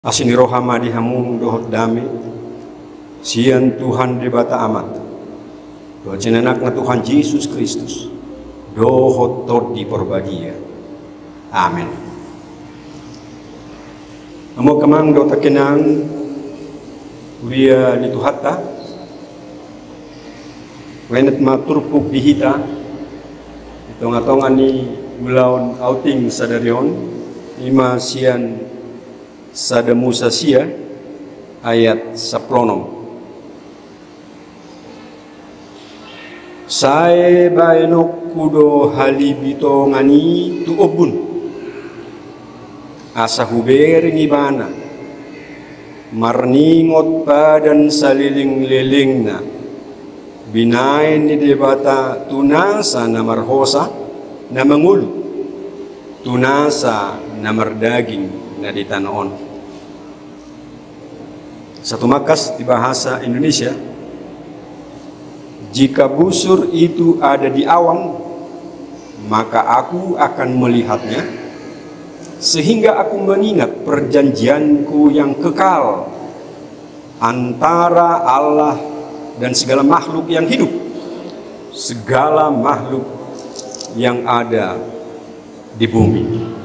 Asini rohama dihamung dohot dami sian Tuhan debata amat doa jenanak na Tuhan Yesus Kristus dohot tod di porbadia. Amin. Amo kamang do takenang uria lituhatta wenet maturpuk dihita itong-atongan ni ulaon outing sadarion ima sian Sada Musa sia ayat 10. Sae baenok kudo halibito ngani tu obun asa huber ngibana marningot padan saliling-lilingna binain ni debata tunasa na marhosa na mangulu tunasa na mardaging na ditanoon. Satu makas di bahasa Indonesia, jika busur itu ada di awan, maka aku akan melihatnya, sehingga aku mengingat perjanjianku yang kekal antara Allah dan segala makhluk yang hidup, segala makhluk yang ada di bumi.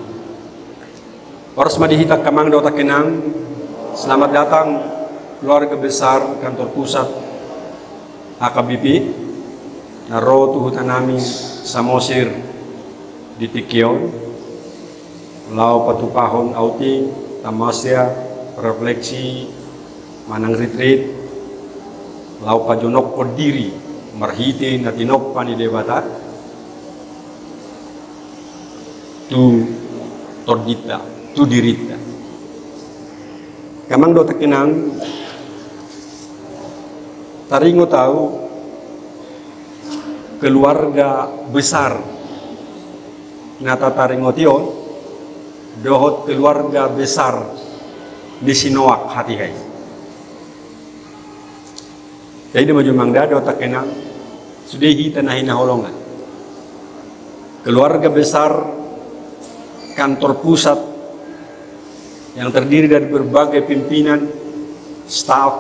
Oras madihita kamang daw takenang, selamat datang keluarga besar kantor pusat HKBP naro tuhutan namin sa Mosir di Tikyon lau patupahon outing tamasya refleksi manang retreat lau pajonok kodiri marhiti na tinok panidebata tu tordita tu dirita. Kamang do takinang taringo tahu keluarga besar nata taringo tion dohot keluarga besar di Sinoak hati hai. Jadi maju mangda do takinang sudehi tanahin holongan keluarga besar kantor pusat yang terdiri dari berbagai pimpinan, staf,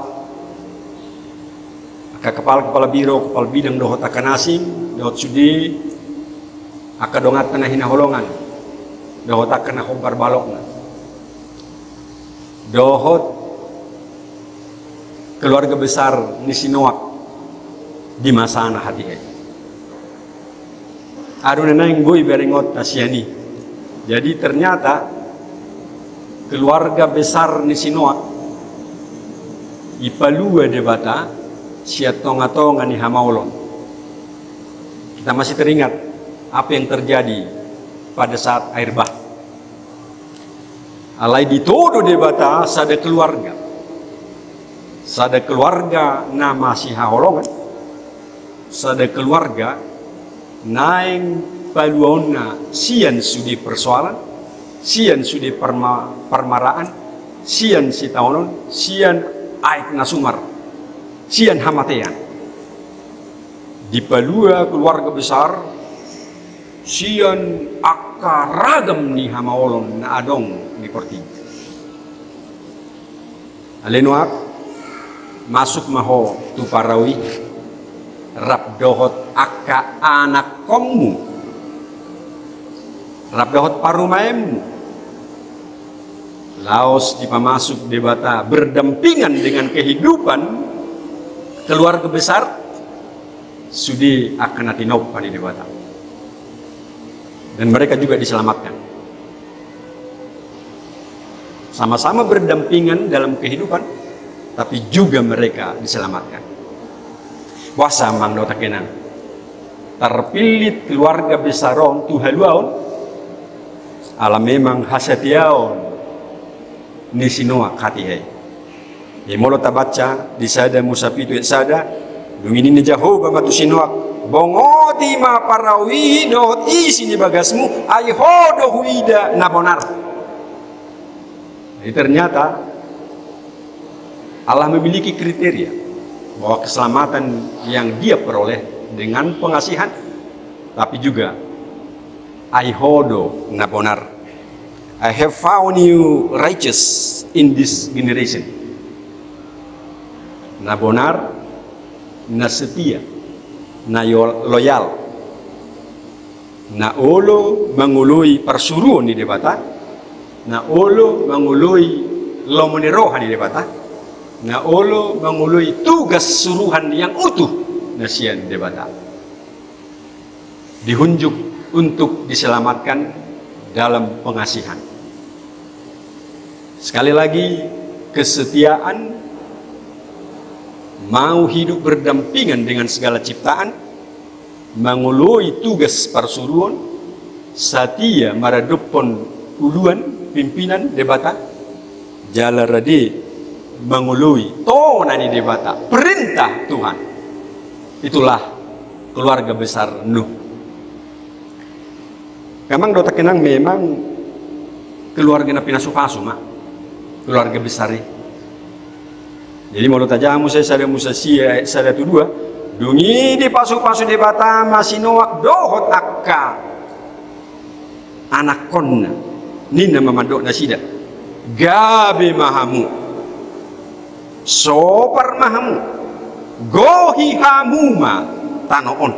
kepala biro, kepala bidang dohot akan asing, dohot sudi, akadongat tanah hina holongan, dohot akan hobar balokna, dohot keluarga besar Nisinoak di masana hati. Aduna nang boy berengot tasyani. Jadi ternyata keluarga besar Nisinoak ipalua debata siat tonga-tonga ni hamaulon. Kita masih teringat apa yang terjadi pada saat air bah. Alai ditodo debata sada keluarga nama si haholongan, sada keluarga naing paluona sian sudi persoalan, sian sudi permaraan, sian si taonon, sian aik nasumar, sian hamatean. Di palua keluarga besar, sian akaragam ni hamaolon na adong di porti. Alenuak masuk maho tu parawi rap dohot akka anak kommu, rap dohot parumaemmu. Laos dipamasuk debata berdampingan dengan kehidupan keluarga besar sudi akan atinop pada debata dan mereka juga diselamatkan sama-sama berdampingan dalam kehidupan tapi juga mereka diselamatkan. Wasa mang do takenan terpilih keluarga besaron tuhaluaon ala memang hasatiaon Nisinoak hati hai. Molo tabaca di sada musapitu et sada dungini ni Jehovah matu Sinoak bongoti ma parawi dot isi ni bagasmu ai hodo huida nabonar. Jadi ternyata Allah memiliki kriteria bahwa keselamatan yang dia peroleh dengan pengasihan tapi juga ai hodo nabonar I have found you righteous in this generation. Na benar, na setia, na loyal, na olo mangului persuruan di debata, na olo mangului lomonirohan di debata, na olo mangului tugas suruhan yang utuh na sian debata. Dihunjuk untuk diselamatkan dalam pengasihan. Sekali lagi, kesetiaan, mau hidup berdampingan dengan segala ciptaan, mengului tugas persuruan, setia maradupon uluan pimpinan debata, jala rade mengului tona di debata, perintah Tuhan. Itulah keluarga besar Nuh. Kamang dota kenang memang keluarga na pinasupaso ma, keluarga besar. Jadi mau tajamu saya musasia saya tu dua, dungi di pasu-pasu di bata masih noak dohot akka anak konna nina mamandok nasida gabe mahamu sopar mahamu gohi hamuma tanoon,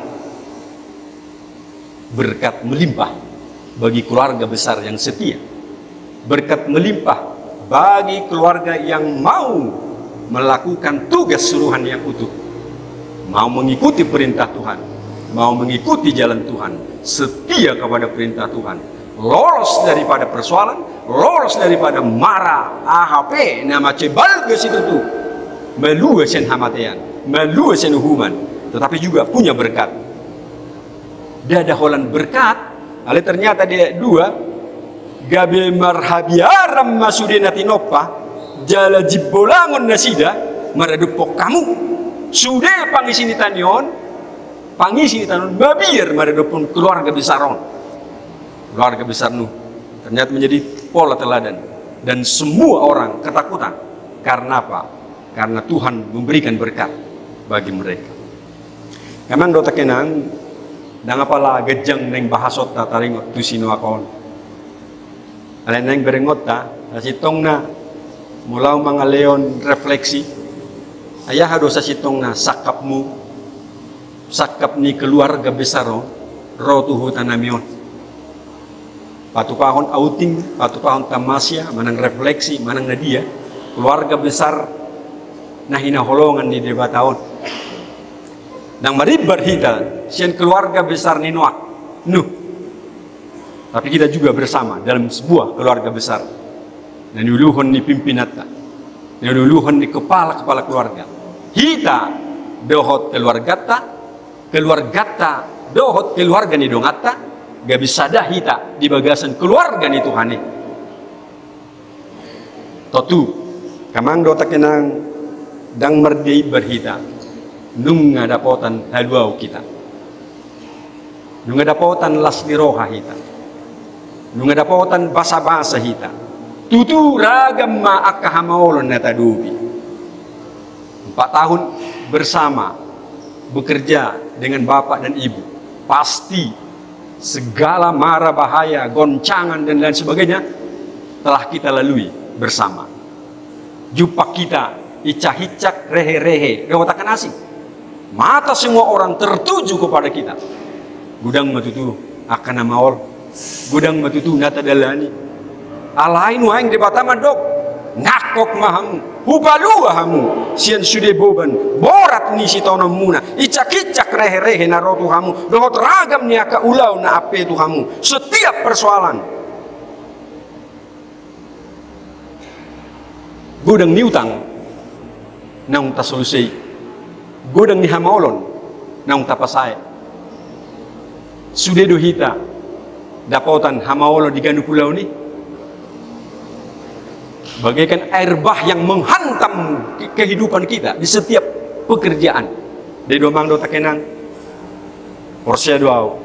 berkat melimpah bagi keluarga besar yang setia, berkat melimpah bagi keluarga yang mau melakukan tugas suruhan yang utuh, mau mengikuti perintah Tuhan, mau mengikuti jalan Tuhan, setia kepada perintah Tuhan, lolos daripada persoalan, lolos daripada mara AHP nama cebal ke situ tuh, melua sen hamatean, melua sen hukuman, tetapi juga punya berkat. Dia ada holan berkat. Ale ternyata dia dua gabe marhabiaram masudena tinopa jala jibbolangon nasida maradupok kamu sudah pangisini tanion babir maradupon keluarga besaron, keluarga besar Nuh ternyata menjadi pola teladan dan semua orang ketakutan. Karena apa? Karena Tuhan memberikan berkat bagi mereka. Memang dota kenang dan apalah gejang neng bahasot ta taringot tu sino akon. Alay neng berengot ta sitong na mulau mga leon refleksi. Ayah hados sa sitong na sakapmu sakap ni keluarga besaro rotuhu tanamion. Patupahon outing, patupahon tamasya, manang refleksi, manang nadia keluarga besar na hinaholongan ni debataon. Nang maribar hita sian keluarga besar ni Nuh. Tapi kita juga bersama dalam sebuah keluarga besar. Dan uluhon ni pimpinata, dan uluhon ni kepala keluarga. Hita dohot keluargata dohot keluarga ni dongata, gak bisa dah hita di bagasan keluarga ni Tuhani. Totu kamang dota kenang dang merdei berhita. Nung ngadapotan haluau kita, nung ngadapotan las niroha hita, nung ngadapotan basa-basa hita, tutu ragam maakahamaolon na tadubi. 4 tahun bersama bekerja dengan bapak dan ibu, pasti segala mara bahaya, goncangan dan lain sebagainya telah kita lalui bersama. Jumpa kita icah-icak rehe-rehe, gawatakan asing. Mata semua orang tertuju kepada kita. Gudang matutu akan namaol, gudang matutu nata dalani. Alain wahang debataman dok, nakok mahamu, hubalua hamu, sian sude boban, borat ni si tonom muna, icak-icak rehe-rehe narotu hamu, dohot ragam ni aka ulau na ape tu hamu. Setiap persoalan, gudang ni utang, naung ta solusi. Godang ni hamaolon naung tapasay sude do hita dapotan hamaolon di gandu pulau ni bagaikan air bah yang menghantam kehidupan kita di setiap pekerjaan. Dari domang do takenang porsia doau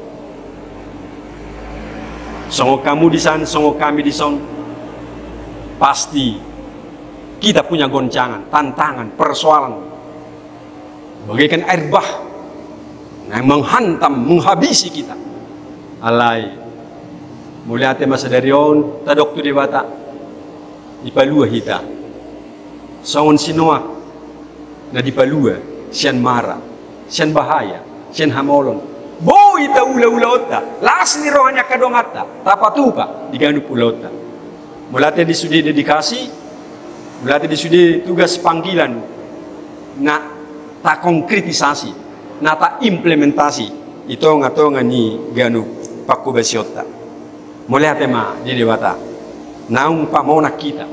songo kamu di sana, songo kami di son, pasti kita punya goncangan, tantangan, persoalan bagaikan air bah yang menghantam, menghabisi kita. Alai Mulai ate masa dari on, tadok tu dewata. Ipalua hita. Songon sinoa. Na dipalua, sian mara, sian bahaya, sian hamolon. Bo ita ula-ula otta. Las ni rohanya kadongata. Tapatuka, diganu pula otta. Mulai ate disudi dedikasi, mulai ate disudi tugas panggilan. Na tak konkretisasi, na tak implementasi. Ito nga ni ganu paku besiota. Mulai ate ma di dewata. Naung pamona kita.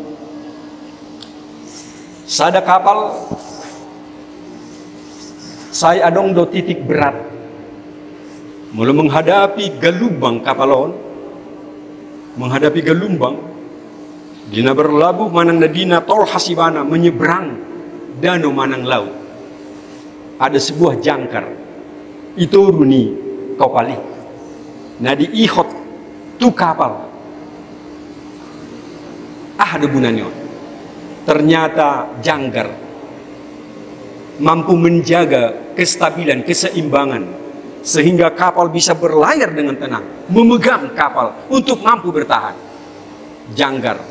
Sada kapal saya adong do titik berat. Mula menghadapi galubang kapalon, menghadapi galumbang, dina berlabuh manang nadina tol hasibana menyeberang danau manang laut. Ada sebuah jangkar, itu runi kapali. Nah di ihot tu kapal. Ada gunanya. Ternyata jangkar mampu menjaga kestabilan, keseimbangan sehingga kapal bisa berlayar dengan tenang, memegang kapal untuk mampu bertahan. Jangkar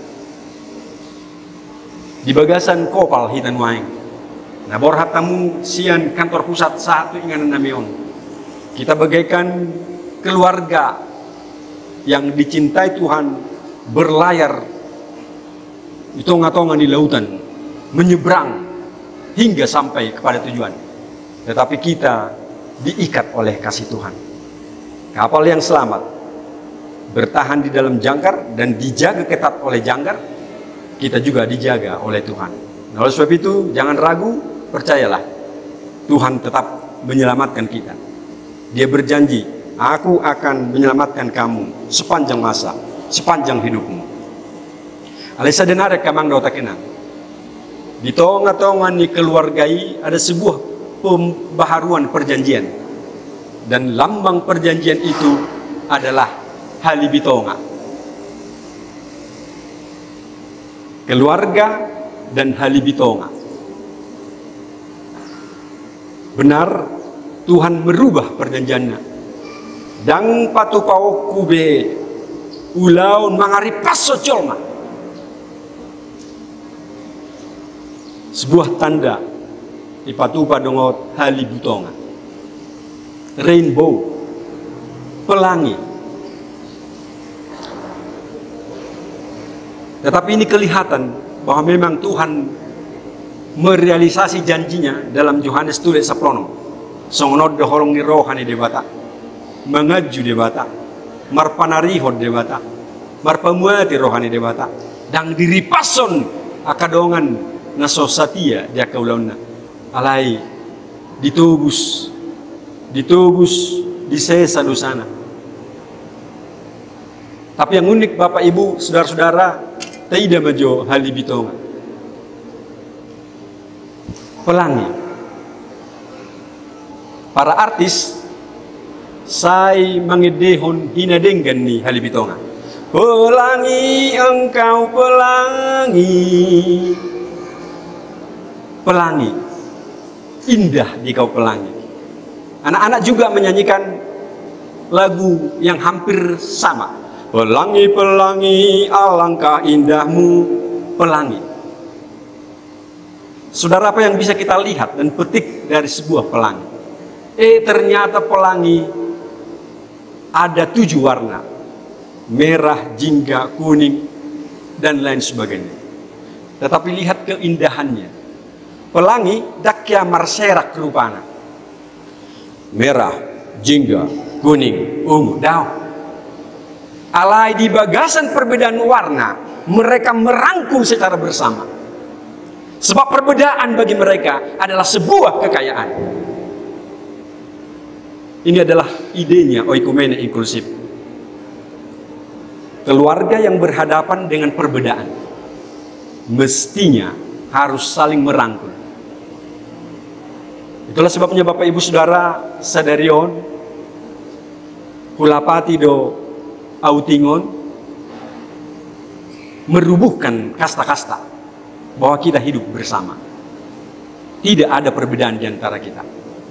di bagasan kapal hitan waeng. Nah borhat tamu sian kantor pusat satu inganan namion. Kita bagaikan keluarga yang dicintai Tuhan berlayar di tonga-tonga di lautan, menyeberang hingga sampai kepada tujuan. Tetapi kita diikat oleh kasih Tuhan. Kapal yang selamat bertahan di dalam jangkar dan dijaga ketat oleh jangkar, kita juga dijaga oleh Tuhan. Nah, oleh sebab itu jangan ragu, percayalah Tuhan tetap menyelamatkan kita. Dia berjanji, aku akan menyelamatkan kamu sepanjang masa, sepanjang hidupmu. Alisa denare kamang dota kenang. Di tonga-tonga ni keluargai ada sebuah pembaharuan perjanjian. Dan lambang perjanjian itu adalah halibitonga. Keluarga dan halibitonga. Benar Tuhan merubah perjanjiannya. Dang patupau kube ulaun mangaripas socolma. Sebuah tanda ipatupa dongot halibutonga, rainbow, pelangi. Tetapi ini kelihatan bahwa memang Tuhan merealisasi janjinya dalam Yohanes tulis saplono. Songonod doholong ni rohani debata, mengaju debata, marpanarihod debata, marpamuati rohani debata, dang diripason akadongan nasosatia dia kaulauna alai ditubus disesa dosana. Tapi yang unik Bapak Ibu saudara-saudara taida majo halibitonga pelangi. Para artis saya mengedehon hinadenggan ni halibitonga. Pelangi engkau pelangi, pelangi, indah di kau pelangi. Anak-anak juga menyanyikan lagu yang hampir sama. Pelangi, pelangi, alangkah indahmu, pelangi. Saudara, apa yang bisa kita lihat dan petik dari sebuah pelangi? Ternyata pelangi ada 7 warna. Merah, jingga, kuning, dan lain sebagainya. Tetapi lihat keindahannya. Pelangi dakya marserak rupana. Merah, jingga, kuning, ungu, daun. Alai di bagasan perbedaan warna, mereka merangkul secara bersama. Sebab perbedaan bagi mereka adalah sebuah kekayaan. Ini adalah idenya oikumene inklusif. Keluarga yang berhadapan dengan perbedaan mestinya harus saling merangkul. Itulah sebabnya Bapak Ibu Saudara sadarion hulapati do autingon merubuhkan kasta-kasta bahwa kita hidup bersama. Tidak ada perbedaan di antara kita.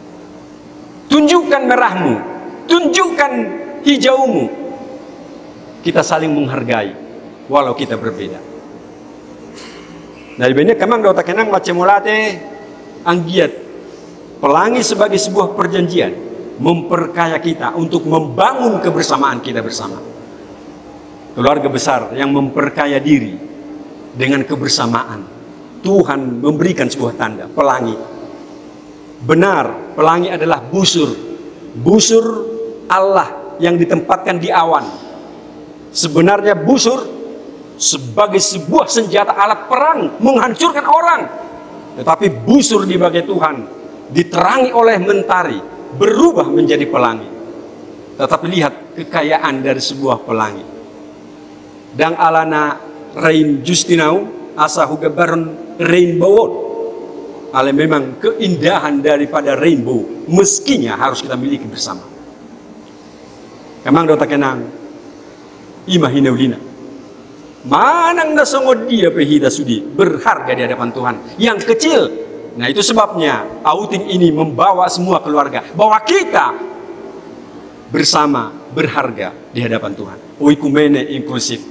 Tunjukkan merahmu, tunjukkan hijaumu, kita saling menghargai walau kita berbeda. Dari banyak kemang dota kenang macemulate anggiat pelangi sebagai sebuah perjanjian memperkaya kita untuk membangun kebersamaan kita bersama. Keluarga besar yang memperkaya diri dengan kebersamaan. Tuhan memberikan sebuah tanda, pelangi. Benar, pelangi adalah busur. Busur Allah yang ditempatkan di awan. Sebenarnya busur sebagai sebuah senjata alat perang menghancurkan orang. Tetapi busur dibagai Tuhan diterangi oleh mentari berubah menjadi pelangi. Tetapi lihat kekayaan dari sebuah pelangi. Dan alana rain justinau asa hugabaron rainbow. Ale memang keindahan daripada rainbow meskinya harus kita miliki bersama. Kemang dota kenang imahinaulina. Manang nasongod dia pehida sudi berharga di hadapan Tuhan yang kecil. Nah itu sebabnya outing ini membawa semua keluarga bahwa kita bersama berharga di hadapan Tuhan. Oikumene inklusif,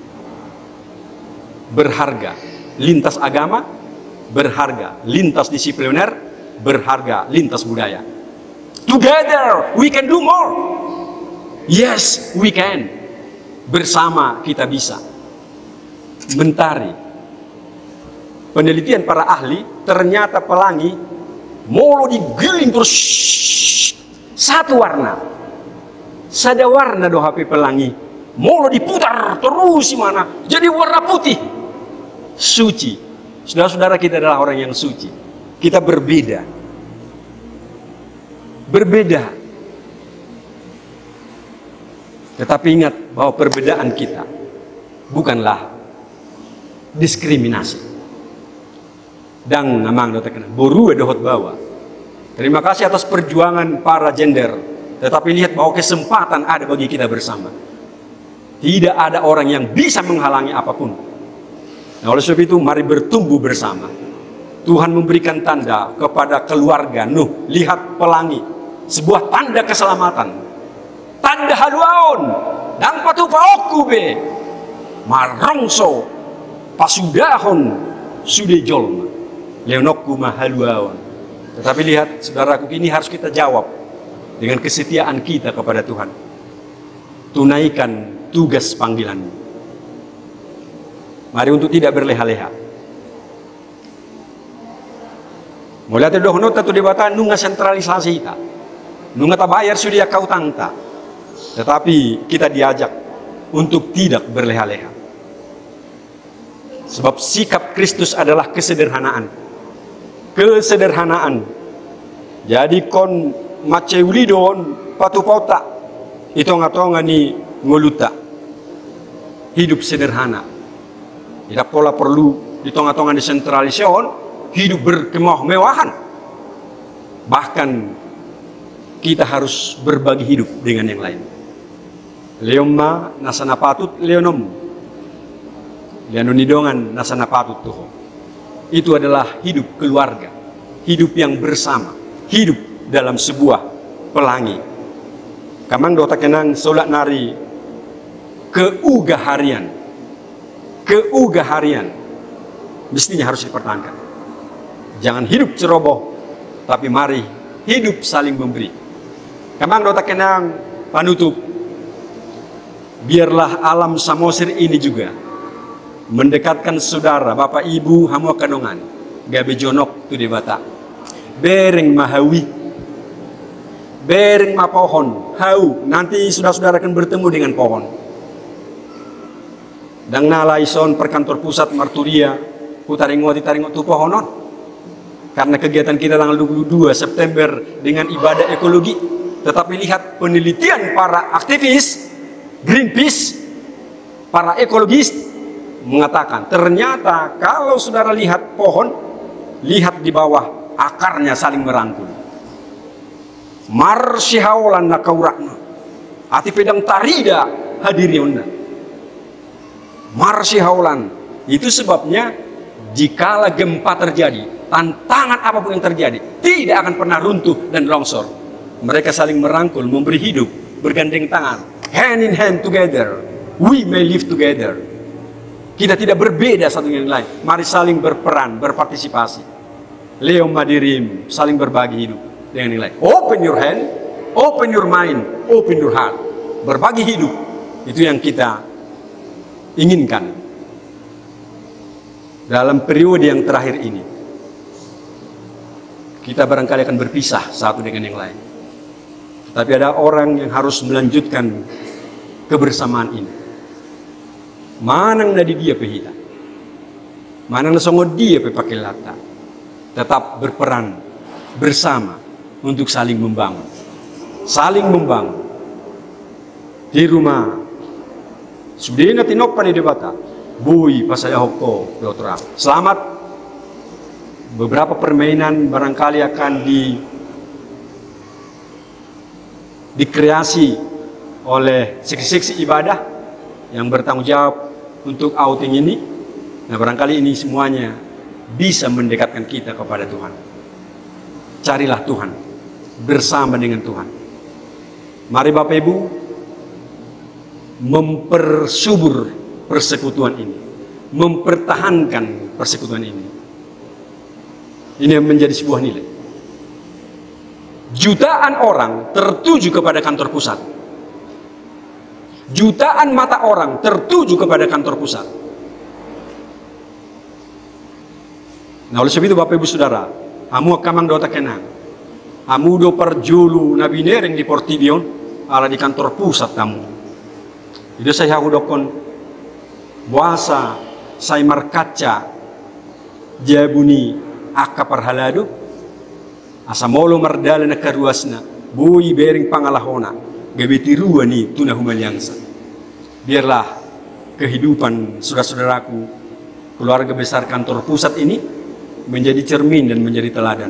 berharga lintas agama, berharga lintas disipliner, berharga lintas budaya. Together we can do more. Yes we can. Bersama kita bisa. Mentari, penelitian para ahli, ternyata pelangi molo digiling terus satu warna, sada warna do HP pelangi molo diputar terus mana jadi warna putih, suci. Saudara-saudara, kita adalah orang yang suci. Kita berbeda, tetapi ingat bahwa perbedaan kita bukanlah diskriminasi. Dan ngamang dota kena boru dohot bawa. Terima kasih atas perjuangan para gender. Tetapi lihat bahwa kesempatan ada bagi kita bersama. Tidak ada orang yang bisa menghalangi apapun. Nah, oleh sebab itu mari bertumbuh bersama. Tuhan memberikan tanda kepada keluarga Nuh. Lihat pelangi, sebuah tanda keselamatan. Tanda haluaon dan patupaoku be marongso pasudahon sude jolma leonokku mahaluawan. Tetapi lihat saudaraku, ini harus kita jawab dengan kesetiaan kita kepada Tuhan. Tunaikan tugas panggilanmu. Mari untuk tidak berleha-leha. Mulai dari doh nota tu debata nunga sentralisasi kita, nunga tabayar sudah kau tangta. Tetapi kita diajak untuk tidak berleha-leha. Sebab sikap Kristus adalah kesederhanaan. Kesederhanaan. Jadi kon maceulidon patupauta itu ngatonga ni ngoluta. Hidup sederhana. Tidak pola perlu ditonga-tonga desentralisasi, hidup berkemah-mewahan. Bahkan kita harus berbagi hidup dengan yang lain. Leomma nasana patut leonom. Leononidongan nasana patut tuh. Itu adalah hidup keluarga, hidup yang bersama, hidup dalam sebuah pelangi. Kamang dota kenang solat nari keugaharian, keugaharian mestinya harus dipertahankan. Jangan hidup ceroboh, tapi mari hidup saling memberi. Kamang dota kenang panutup, biarlah alam Samosir ini juga mendekatkan saudara, bapak ibu, hamu kanongan, gabe jonok tu di bata, bereng mahawi, bereng ma pohon, hau, nanti saudara-saudara akan bertemu dengan pohon. Dan nalaison perkantor pusat Marturia, taringo tu pohonon. Karena kegiatan kita tanggal 22 September dengan ibadah ekologi. Tetapi lihat penelitian para aktivis, Greenpeace, para ekologis, mengatakan ternyata kalau saudara lihat pohon, lihat di bawah akarnya saling merangkul. Marsihaulan nakaurakna ati pedang tarida hadirionda. Marsihaulan itu sebabnya jikalau gempa terjadi, tantangan apapun yang terjadi tidak akan pernah runtuh dan longsor. Mereka saling merangkul, memberi hidup, bergandeng tangan, hand in hand together. We may live together. Kita tidak berbeda satu dengan yang lain. Mari saling berperan, berpartisipasi. Leo madirim, saling berbagi hidup dengan yang lain. Open your hand, open your mind, open your heart. Berbagi hidup, itu yang kita inginkan dalam periode yang terakhir ini. Kita barangkali akan berpisah satu dengan yang lain. Tapi ada orang yang harus melanjutkan kebersamaan ini. Manang nadi dia pehita, manang nasongo dia pakai lata. Tetap berperan bersama untuk saling membangun. Saling membangun. Di rumah sudah tinok pada debata. Bui pasaya hoko dokter. Selamat. Beberapa permainan barangkali akan dikreasi oleh seksi-seksi ibadah yang bertanggung jawab untuk outing ini. Nah, barangkali ini semuanya bisa mendekatkan kita kepada Tuhan. Carilah Tuhan bersama dengan Tuhan. Mari Bapak Ibu mempersubur persekutuan ini, mempertahankan persekutuan ini. Ini menjadi sebuah nilai. Jutaan orang tertuju kepada kantor pusat. Jutaan mata orang tertuju kepada kantor pusat. Nah, oleh sebab itu Bapak Ibu Saudara, amu kamang dota kenang. Amu do perjulu nabi nereng di Portibion ala di kantor pusat tamu. Itu saya hudokon buasa saya markaca jabuni akka parhalado asamolo mardala na karuasna bui bering pangalahona gabiti ruani tuna humalyangsa. Biarlah kehidupan saudara-saudaraku keluarga besar kantor pusat ini menjadi cermin dan menjadi teladan.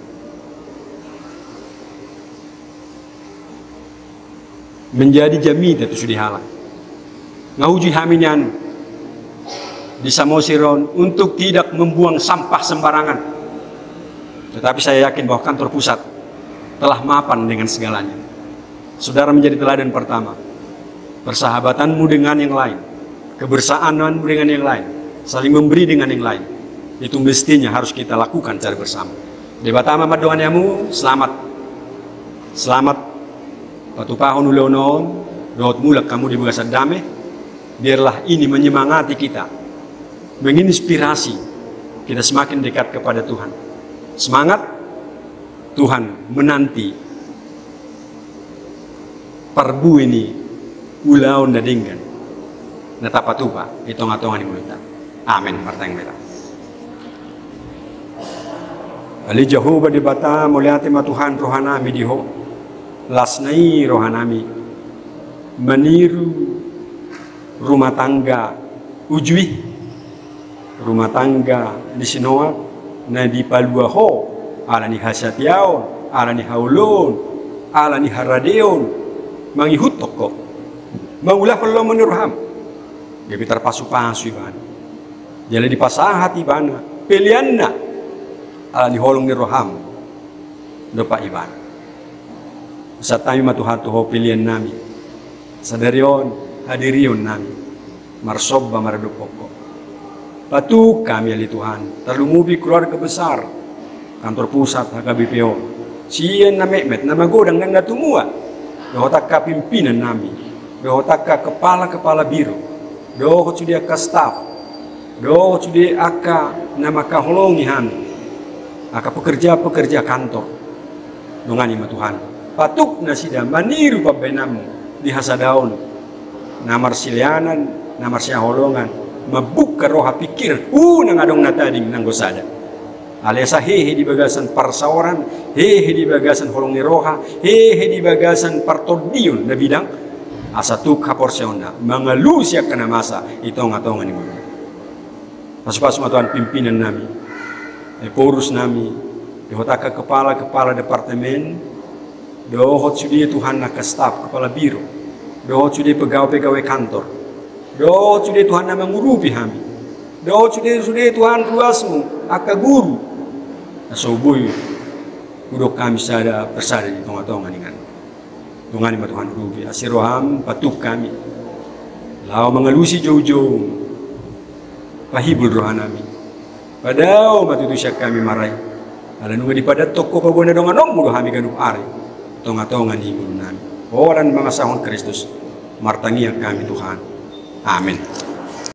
Menjadi jamita itu sudah halal. Ngahuji haminyan di Samosiron untuk tidak membuang sampah sembarangan. Tetapi saya yakin bahwa kantor pusat telah mapan dengan segalanya. Saudara menjadi teladan pertama. Persahabatanmu dengan yang lain, kebersamaanmu dengan yang lain, saling memberi dengan yang lain. Itu mestinya harus kita lakukan secara bersama. Debatama madoanyamu, selamat. Selamat. Patu pahon ulonon, doot mulak kamu di bagasan damai. Biarlah ini menyemangati kita, menginspirasi kita semakin dekat kepada Tuhan. Semangat, Tuhan menanti parbu ini ulaon nadinggan. Natapatupa, itong-atongan ni mulita. Amin. Martang merah. Ali Jehovah di bata muliati matuhan rohanami diho lasnai rohanami meniru rumah tangga ujwi rumah tangga di Sinoa na di Paluaho ala ni Hasatiaon ala ni Haulon ala ni Haradeon mangihutok ko mangulah perlu menurham gabi terpasu-pasu ibana jala di pasahat ibana pilihanna ala ni holong ni roham dopa iban sa tayo matuhat ho pilihan nami sadarion hadirion nami marsobba maradupoko patu kami ali Tuhan terlumubi keluarga besar kantor pusat HKBPO siyan na memet na magodang nang natumua dohotak ka pimpinan nami dohotak ka kepala-kepala biro dohot sudia ka staff dohot sudia aka na makaholongi hami aka pekerja-pekerja kantor dungani ma Tuhan patuk na sida maniru pabenamu di hasadaon namar silianan namar siaholongan mabuka roha pikir nang adong natading nang gosada alias hehe di bagasan parsaoran hehe di bagasan holong ni roha hehe di bagasan partodion na bidang asatuk haporseonda mangalusya kana masa itong-atongan ni mo pas-pas Tuhan pimpinan nami porus nami dohotaka kepala-kepala departemen dohot sudi Tuhan naka staf kepala biro dohot sudi pegawai-pegawai kantor dohot sudi Tuhan na mengurupi kami dohot sudi Tuhan ruasmu aka guru nasoboy udok kami sada persada di tongah-tongah dengan tungani ma Tuhan urupi asiroham patuk kami Lau mengelusi jauh-jauh, pahibul rohanami. Padao matutu syak kami marai. Ala nunga di padat toko pabona donganong mudo hami ganuk ari. Tonga-tonga ni nami. Orang mga sahon Kristus, martangi ang kami Tuhan. Amin.